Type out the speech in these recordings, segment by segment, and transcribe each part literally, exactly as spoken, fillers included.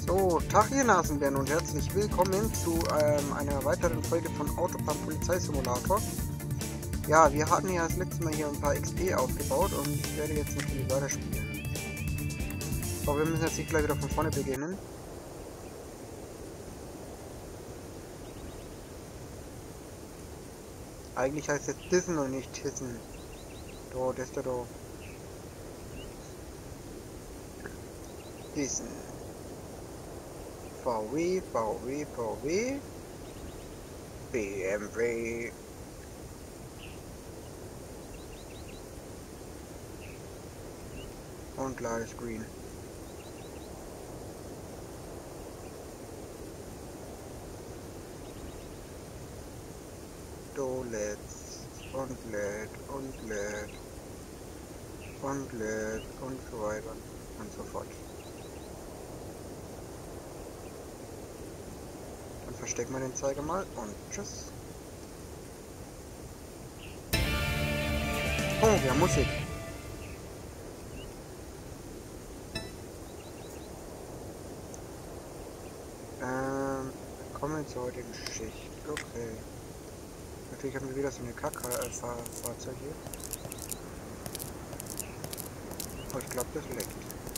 So, Tag ihr Nasenbären und herzlich willkommen zu ähm, einer weiteren Folge von Autobahn Polizeisimulator. Ja, wir hatten ja das letzte Mal hier ein paar X P aufgebaut und ich werde jetzt natürlich weiterspielen. Aber wir müssen jetzt nicht gleich wieder von vorne beginnen. Eigentlich heißt es Dissen und nicht Tissen. Da, das da, da. Dissen. V W, V W, V W. B M W. Und Ladescreen. So lädt's und lädt und lädt und lädt und so weiter und so fort. Dann verstecken wir den Zeiger mal und tschüss. Oh, wir haben Musik. Ähm, kommen zur heutigen Schicht. Okay. Natürlich haben wir wieder so eine Kack-Fahrzeug hier. Oh, ich glaube, das leckt.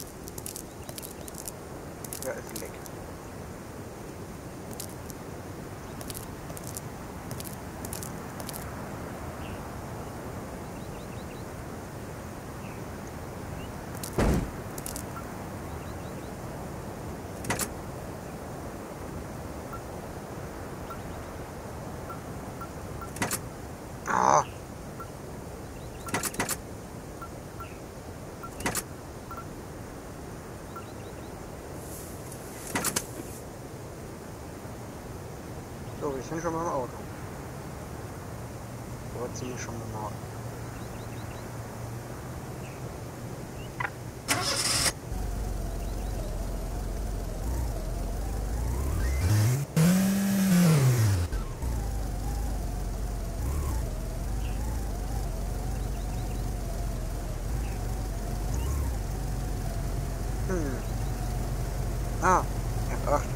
Ja, es leckt. Ah! So, wir sind schon mal im Auto. Dort sind wir schon mal im Auto. Hm. Ah, F acht.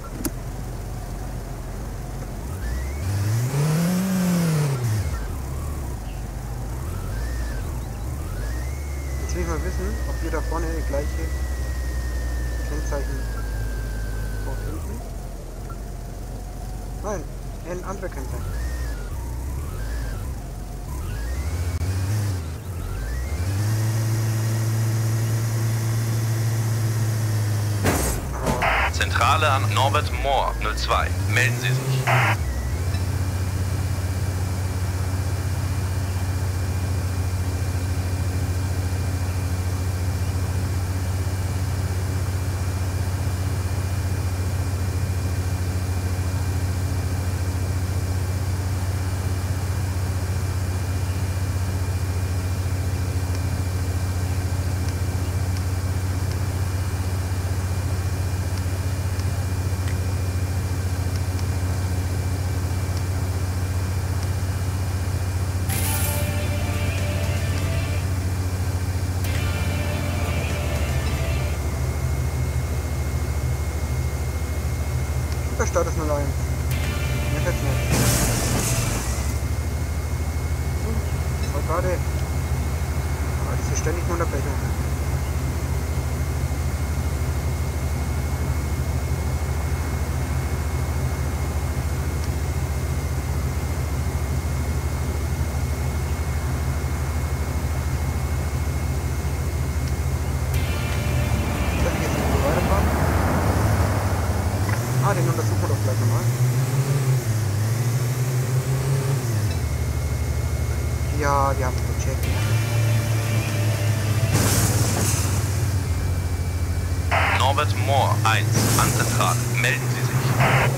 Jetzt will ich mal wissen, ob wir da vorne die gleiche Kennzeichen vorfinden. Nein, ein anderes Kennzeichen. Zentrale an Norbert Mohr null zwei. Melden Sie sich. Der Start ist null eins. Mir fällt's nicht. Oh, gerade. Aber diese ständigen Unterbrechungen. Dann geht's nicht so weiterfahren. Ah, den untersuchen wir doch gleich nochmal. Ja, die haben es gecheckt. Norbert Mohr eins an Zentrale. Melden Sie sich.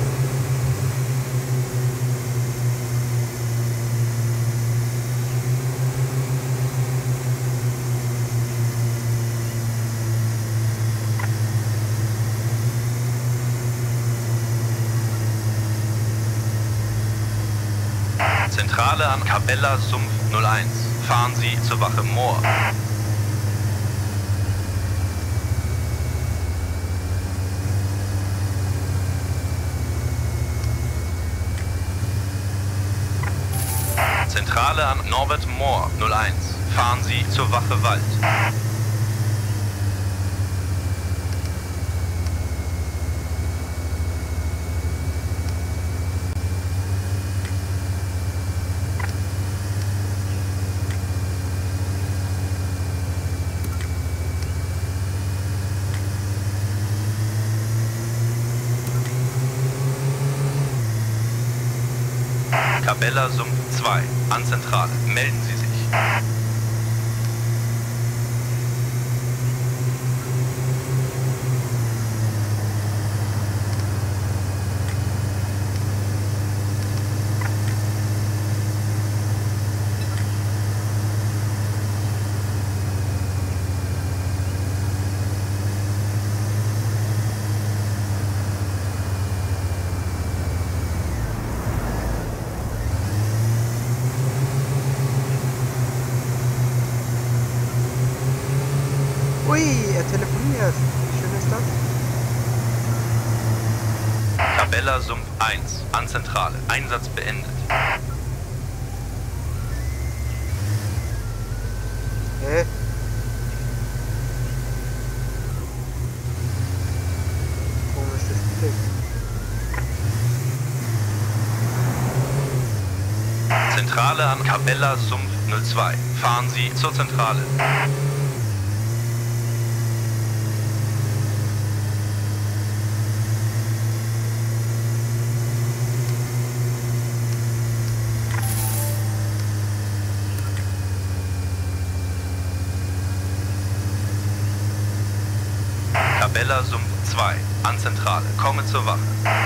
Zentrale an Cabella Sumpf null eins. Fahren Sie zur Wache Mohr. Zentrale an Norbert Mohr null eins. Fahren Sie zur Wache Wald. Cabela Sumpf zwei. An Zentrale. Melden Sie sich. Ui, er telefoniert. Wie schön ist das? Cabela Sumpf eins. An Zentrale. Einsatz beendet. Hä? Komisch, das Klick. Zentrale an Cabela Sumpf null zwei. Fahren Sie zur Zentrale. Cabela Sumpf zwei. An Zentrale. Komme zur Wache.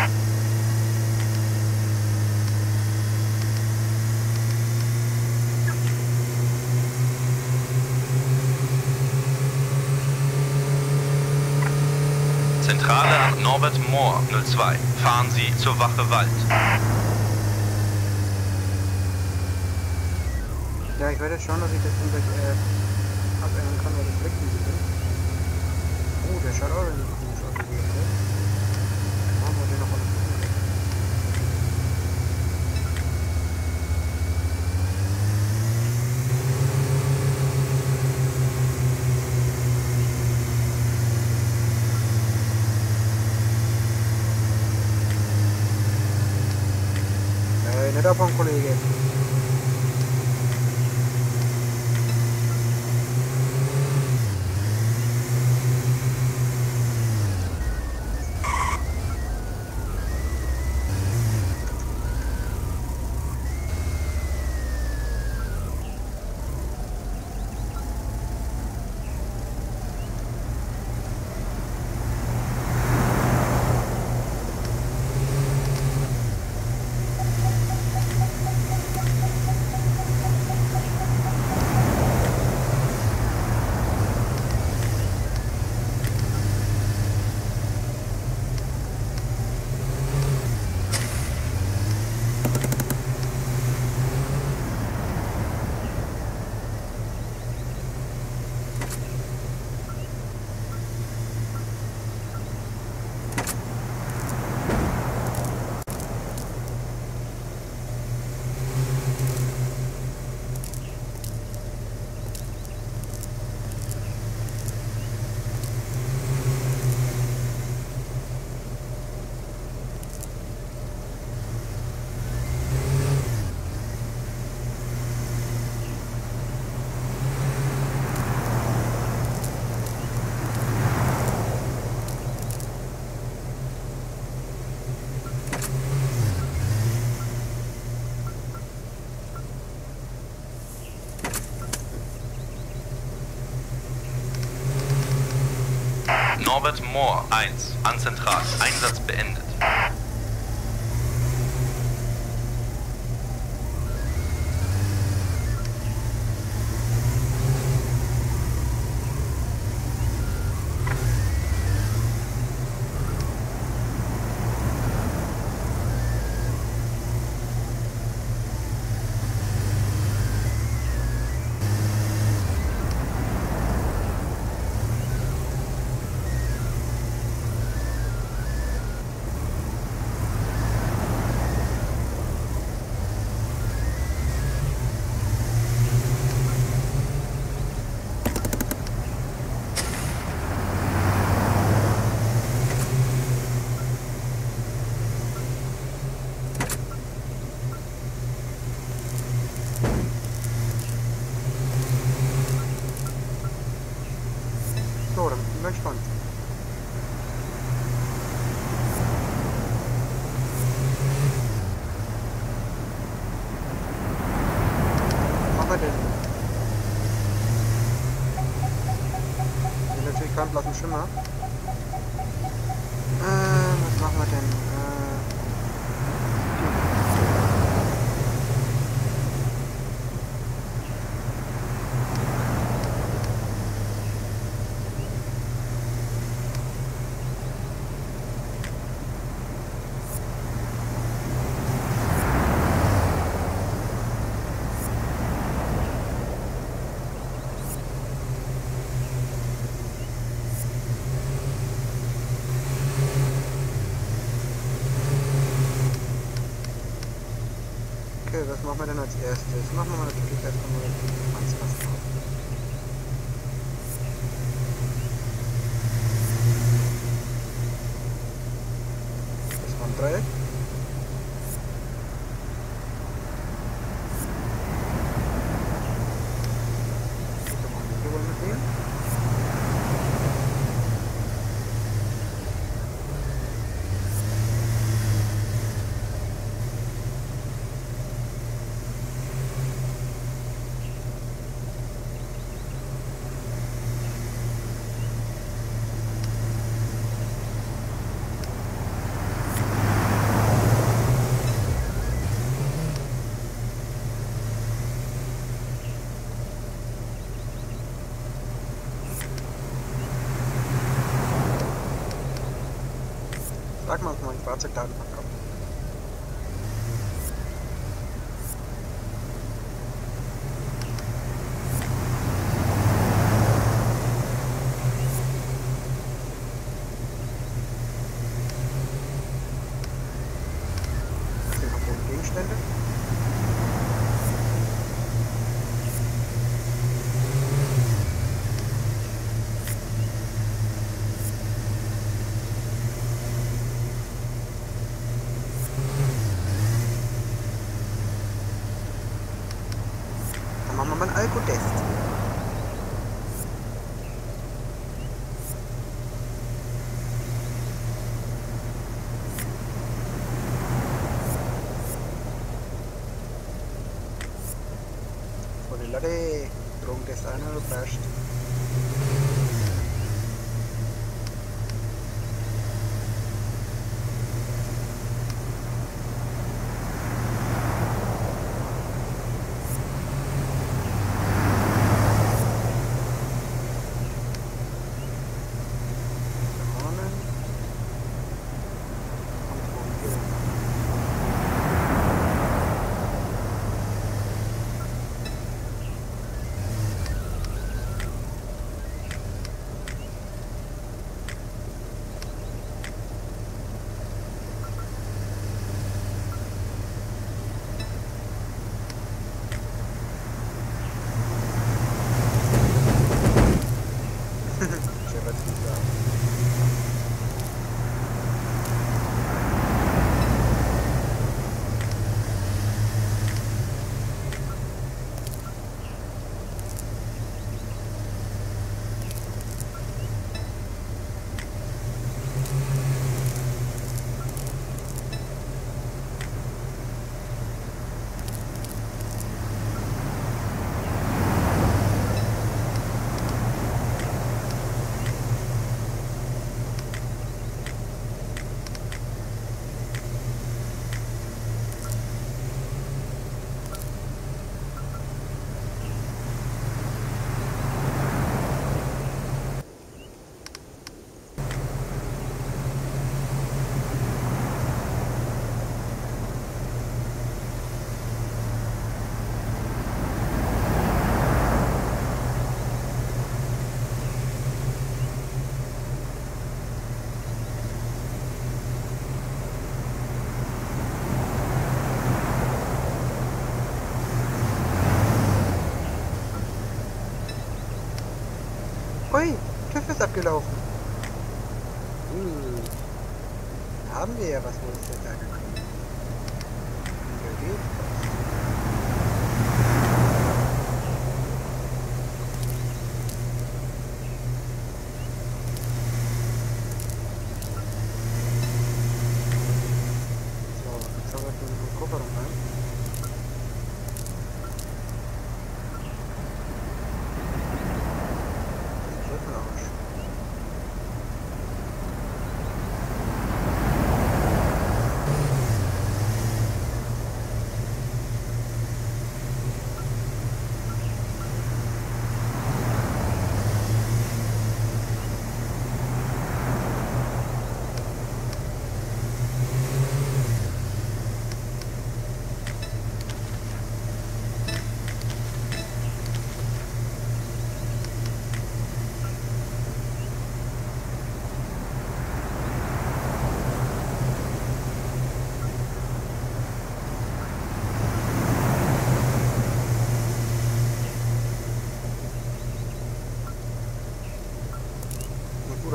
Zentrale an Norbert Mohr null zwei. Fahren Sie zur Wache Wald. Ja, ich werde schauen, dass ich das dann gleich äh, abändern kann, weil das weg sind. Oh, der schaut auch irgendwie komisch aus. Machen wir den noch alles gut. Äh, nicht davon, Kollege. Norbert Mohr eins. An Zentral. Einsatz beendet. blassen Schimmer. Äh, was machen wir denn? Äh, Okay, was machen wir denn als erstes? Machen wir natürlich erstmal mal den Panzerkasten auf. Das waren drei. Bitte mal die Uhr mitnehmen. Sag mal, mal die Fahrzeugdaten verkaufen. Das sind verbotene Gegenstände. Dann machen wir mal einen Alkotest. Volle Latte. Drogentest einer passt. Ui, TÜV ist abgelaufen. Hm. Da haben wir ja was, wo ist jetzt angekommen. Hier geht was. So, jetzt haben wir den Kofferraum rein.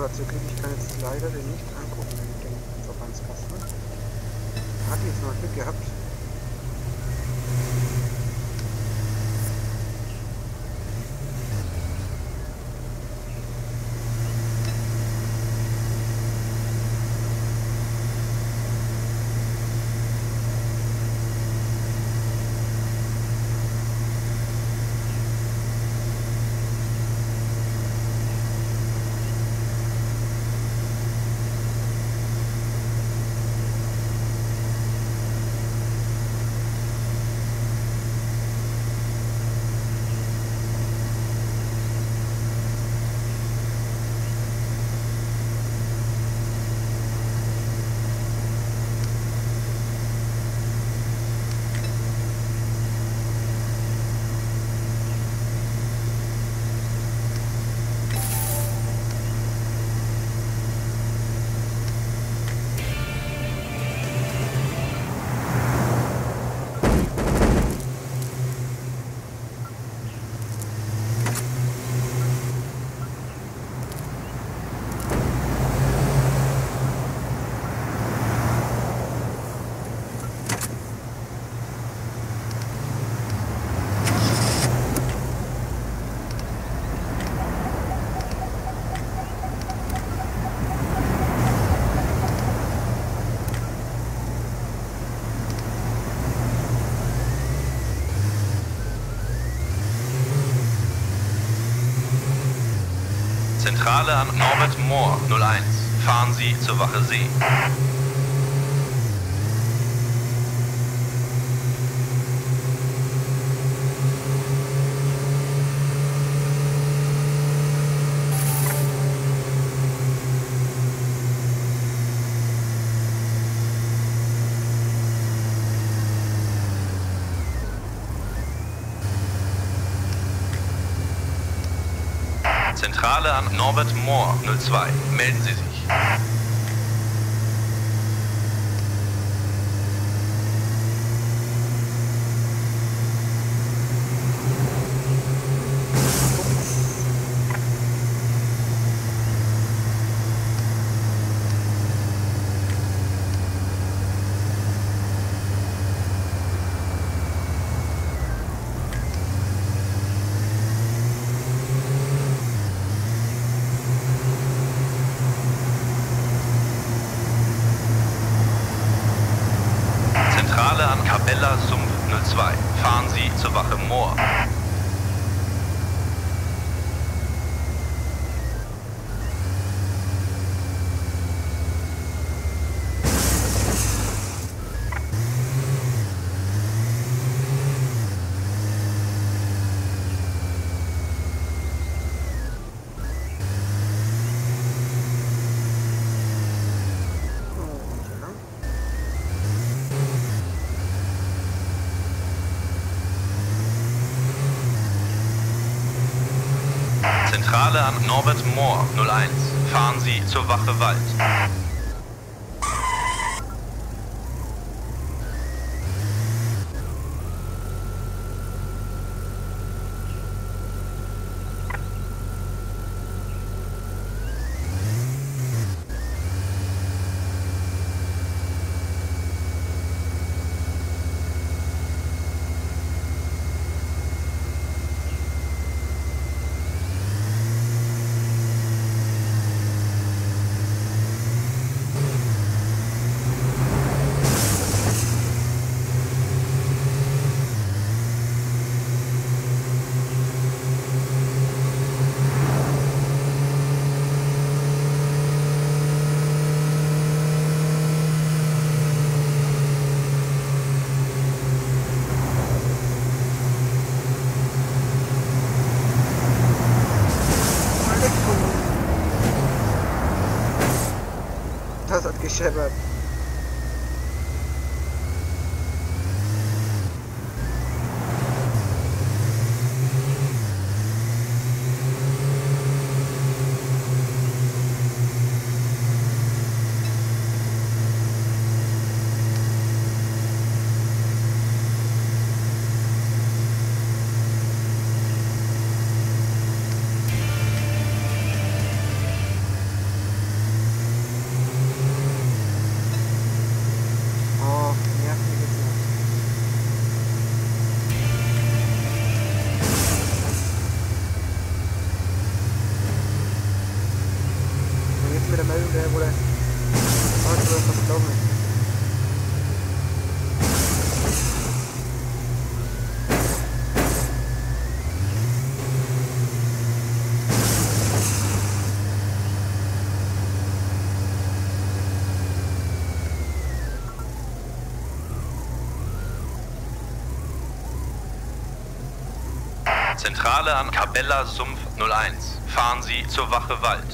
Fahrzeug liegt. Ich kann jetzt leider den nicht angucken, wenn ich den Verbandskasten. Hat jetzt mal Glück gehabt. Zentrale an Norbert Moore null eins. Fahren Sie zur Wache See. Zentrale an Norbert Moore null zwei. Melden Sie sich. Zentrale an Capella Sumpf null zwei. Fahren Sie zur Wache Moor. Zentrale an Norbert Moore null eins. Fahren Sie zur Wache Wald. Das hat gescheppert. fast glauben. Zentrale an Cabela Sumpf null eins. Fahren Sie zur Wache Wald.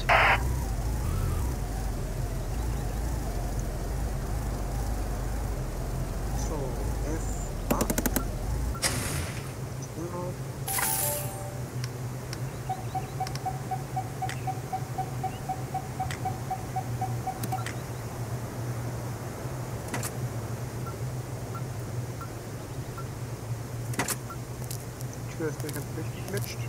So, F acht. Die Tür ist gleich ganz durchgeglitscht.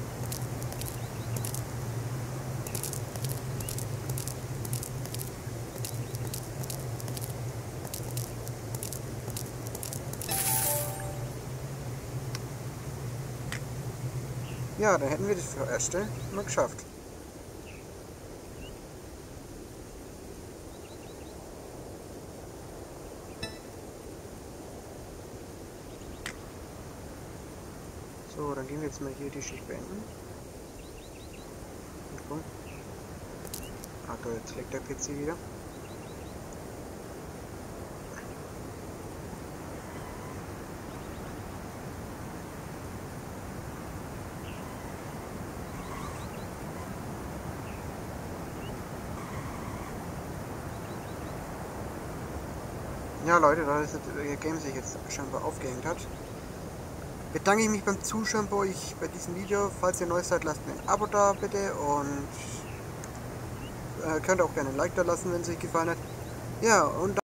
Ja, dann hätten wir das für erste mal geschafft. So, dann gehen wir jetzt mal hier die Schicht beenden. Und ah, da jetzt leckt der P C wieder. Ja Leute, da das Game sich jetzt scheinbar aufgehängt hat, bedanke ich mich beim Zuschauen bei euch bei diesem Video. Falls ihr neu seid, lasst mir ein Abo da bitte und äh, könnt auch gerne ein Like da lassen, wenn es euch gefallen hat. Ja, und